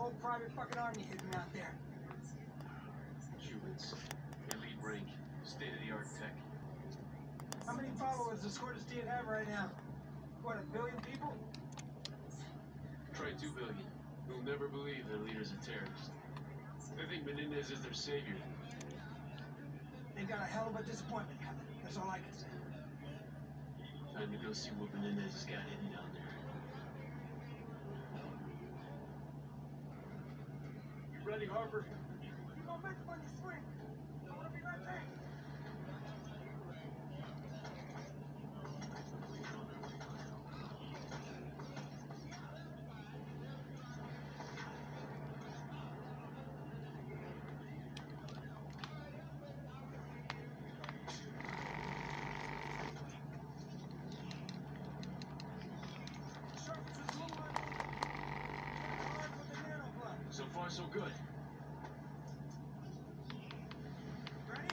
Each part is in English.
whole private fucking army hidden out there. Cubans. Elite rank. State-of-the-art tech. How many followers does Kurdistan have right now? What, 1 billion people? Try 2 billion. Who'll never believe their leader's a terrorist. They think Menendez is their savior. They've got a hell of a disappointment coming. That's all I can say. Time to go see what Menendez has got hidden down there. You ready, Harper? You gonna make when you swing. I wanna be right there. So far, so good. Ready?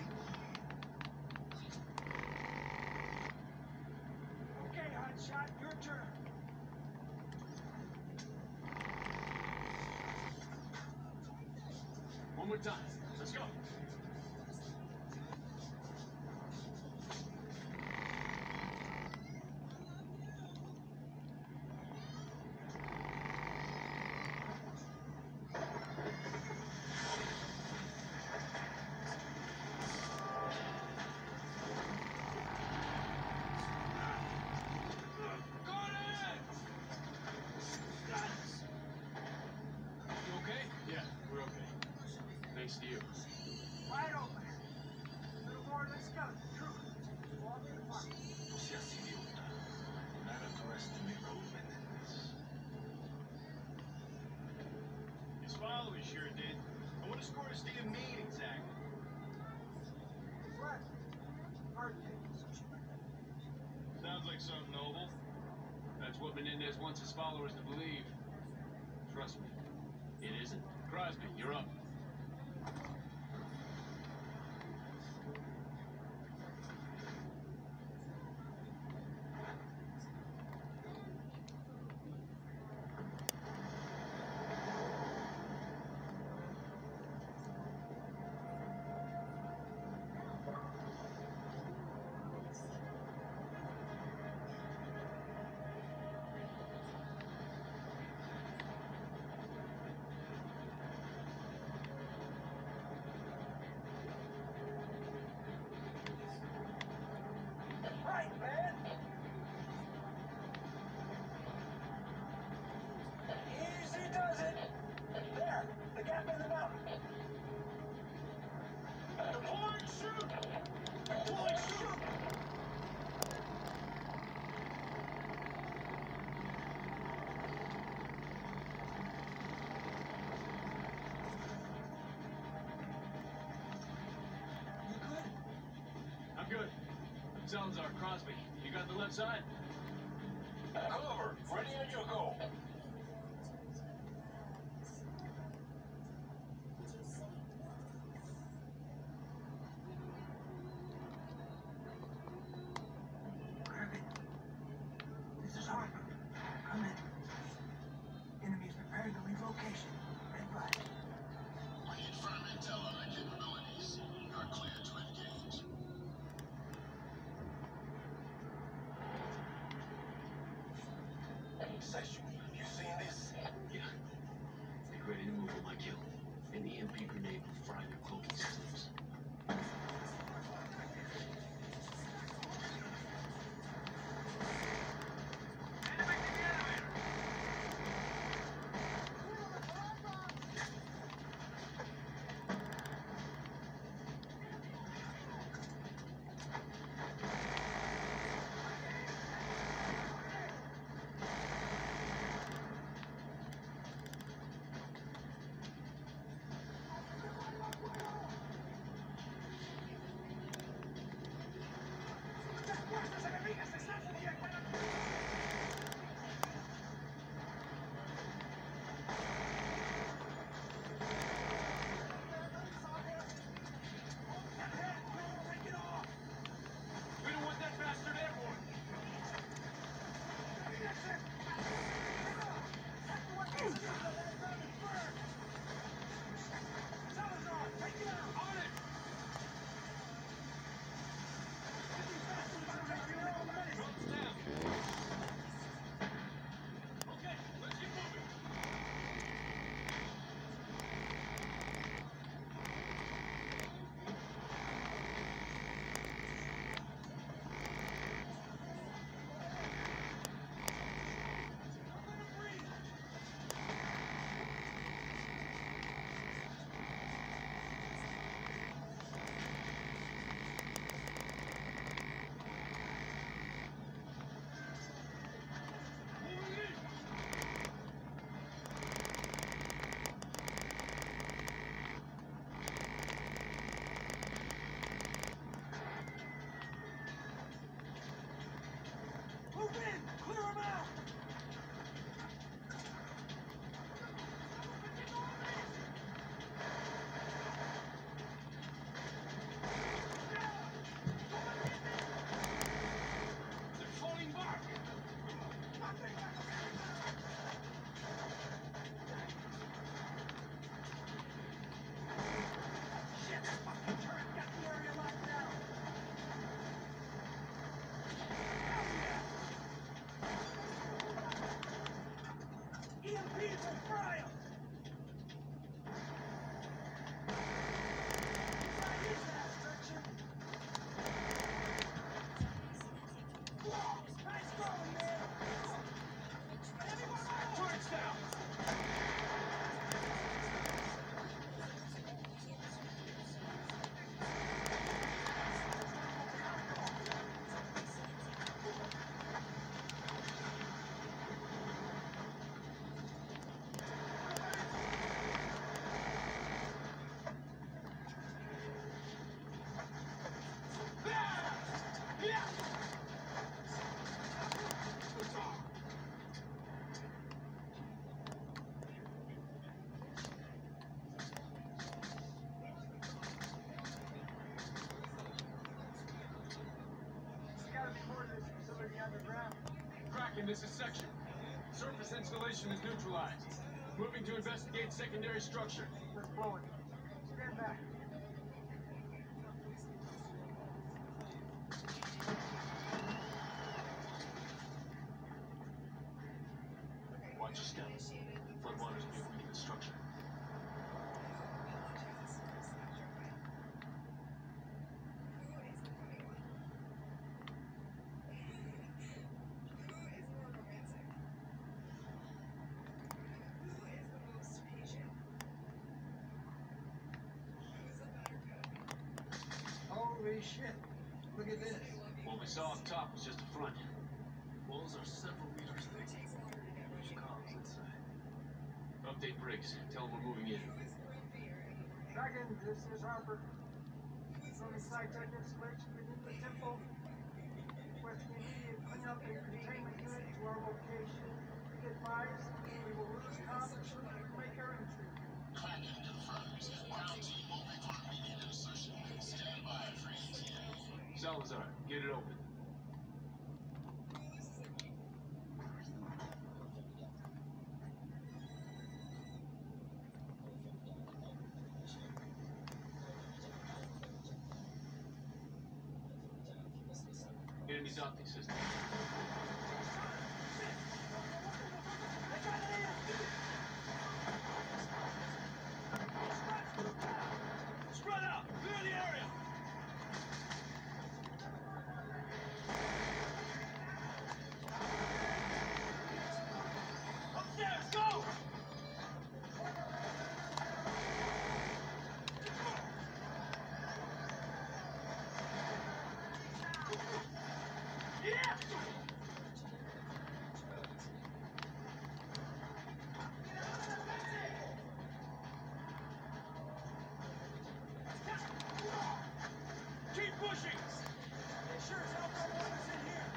Okay, hotshot, your turn. One more time. Let's go. Thanks to you. Wide open. A little more, let's go. True. Walk in the park. No seas idiota. Not underestimate Raul Menendez. His followers sure did. And what does Kurdistan mean exactly? What? Hard things. Sounds like something noble. That's what Menendez wants his followers to believe. Trust me, it isn't. Crosby, you're up. Right, man. Easy does it. There, the gap in the mountain. Deploying shoot! Deploying shoot! You good? I'm good. Salazar, Crosby, you got the left side? Cover! Ready on your go! Grab it. This is Harper. Come in. Enemy's preparing to leave location. Red flag. We need firm intel on our capabilities. You're clear to engage. Session, you seen this? Yeah. Get ready to move on my kill. An EMP grenade will fry their cloaking systems. this is section. Surface installation is neutralized. Moving to investigate secondary structure. Let's blow it. Stand back. Watch your step. Floodwaters may weaken the structure. Holy shit. Look at this. What we saw up top was just a front. Walls are several meters thick. Which comms inside? Update Briggs. Tell him we're moving in. Dragon, this is Harper. From inside tech installation within the temple. Requesting immediate cleanup and containment unit to our location. Be advised, we will lose comms as soon as we make our entry. Kraken confirms. Ground team moving for immediate insertion. Stand by for ETA. Salazar, get it open. Enemy docking system. Spread out! Clear the area! Upstairs, go! Yeah! Keep pushing! They sure as hell don't want us in here!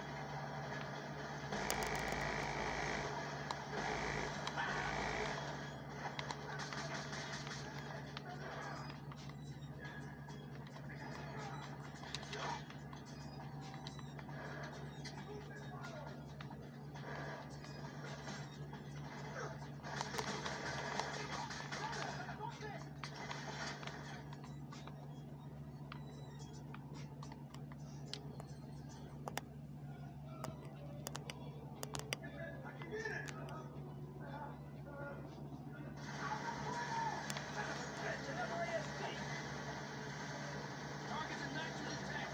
Target's a nitrogen tank!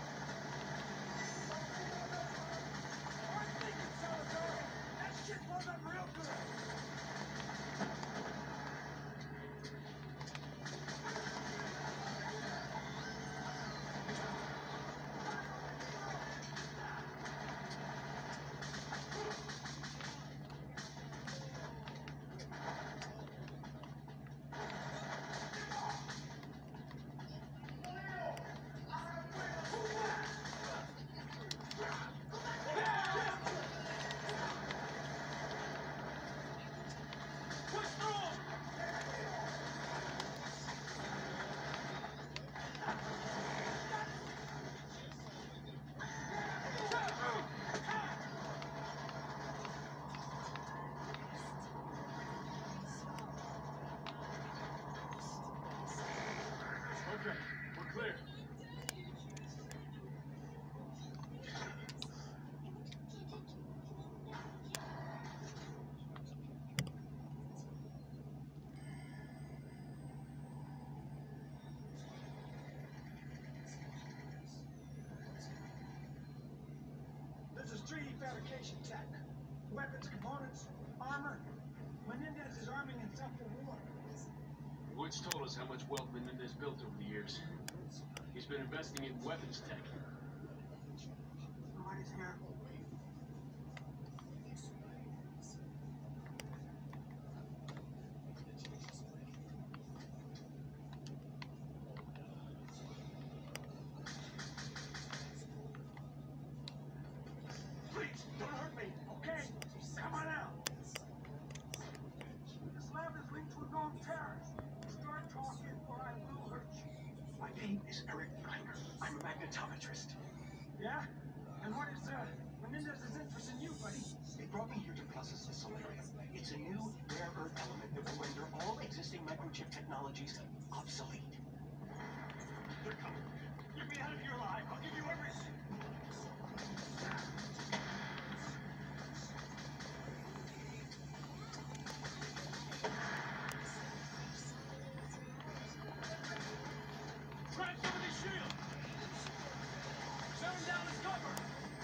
I'm thinking, Salazar! That shit blows up real good! Push through 'em! Okay, we're clear. This is 3D fabrication tech. Weapons, components, armor. Menendez is arming himself for war. Woods told us how much wealth Menendez built over the years. He's been investing in weapons tech. Nobody's here. Please, don't hurt me, okay? Come on out. This lab is linked to a known terrorist. Start talking or I will hurt you. My name is Eric Greiner. I'm a magnetometrist. Yeah? And what is Menendez is interested in you, buddy. They brought me here to process the celerium. It's a new, rare earth element that will render all existing microchip technologies obsolete. They're coming. Get me out of here alive. I'll give you everything. Grab some of these shields. Shut him down his cover.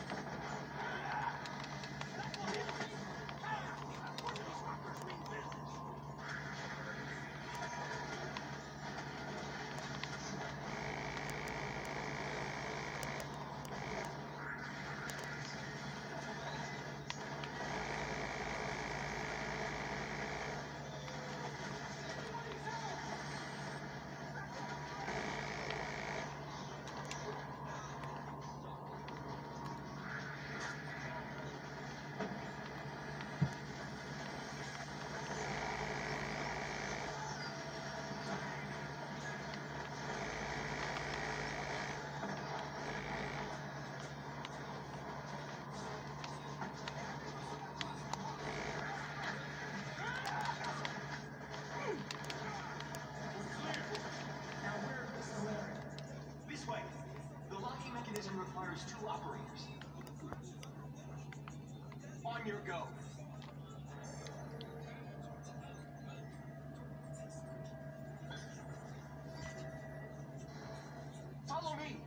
This way. The locking mechanism requires 2 operators. On your go. Follow me.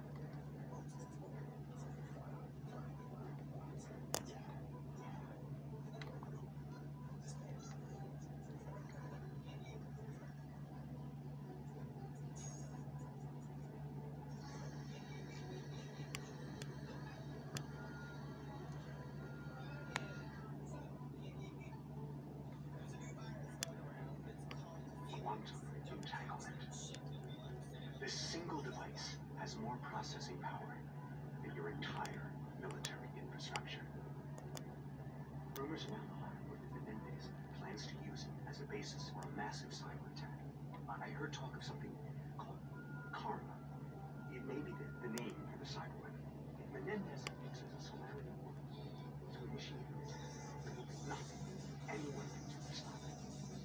Quantum entanglement. This single device has more processing power than your entire military infrastructure. Rumors now are that Menendez plans to use it as a basis for a massive cyber attack. I heard talk of something called Karma. It may be the name for the cyber weapon. If Menendez uses a celerium to initiate this, there will be nothing anyone can do to stop it.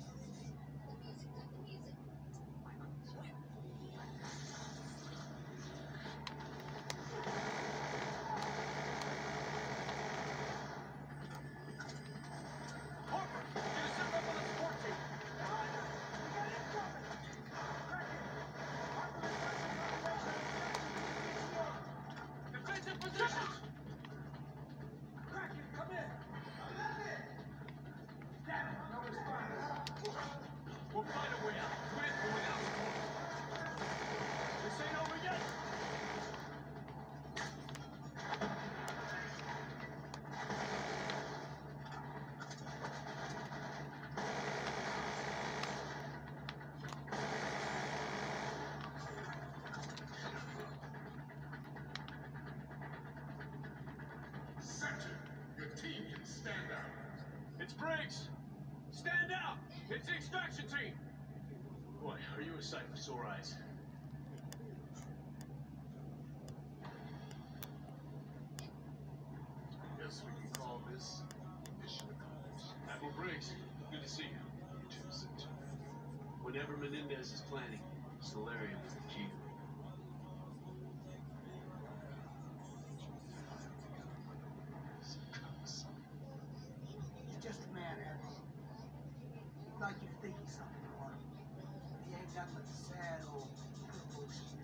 Defensive positions. Kraken, come in. Damn it, no response. We'll find a way out. With or without support. This ain't over yet. Sector, your team can stand out. It's Briggs. Stand out. It's the extraction team. Boy, are you a sight for sore eyes? Guess we can call this mission accomplished. Admiral Briggs, good to see you. You too, Sector. Whenever Menendez is planning, celerium is the key. He's just a man, Admiral. Like you think he's something more. He ain't got much sad old purpose.